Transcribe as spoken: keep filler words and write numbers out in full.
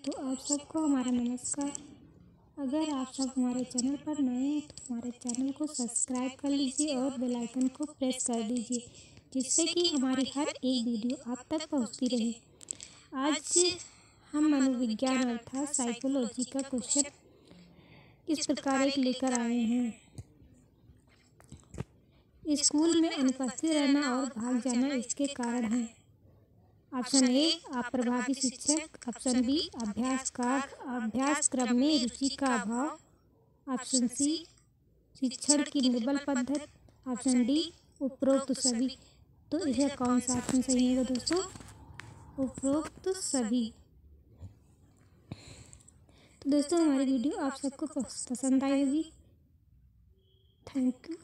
तो आप सबको हमारा नमस्कार। अगर आप सब हमारे चैनल पर नए हैं तो हमारे चैनल को सब्सक्राइब कर लीजिए और बेल आइकन को प्रेस कर दीजिए, जिससे कि हमारी हर एक वीडियो आप तक पहुंचती रहे। आज हम मनोविज्ञान अर्थात साइकोलॉजी का क्वेश्चन इस प्रकार एक लेकर आए हैं। स्कूल में अनुपस्थित रहना और भाग जाना इसके कारण है। ऑप्शन ए अप्रभावी शिक्षक, ऑप्शन बी अभ्यास का अभ्यास क्रम में रुचि का अभाव, ऑप्शन सी शिक्षण की निर्बल पद्धति, ऑप्शन डी उपरोक्त सभी। तो इसका कौन सा ऑप्शन सही है दोस्तों? उपरोक्त सभी। तो दोस्तों हमारी वीडियो आप सबको पसंद आई होगी। Thank you.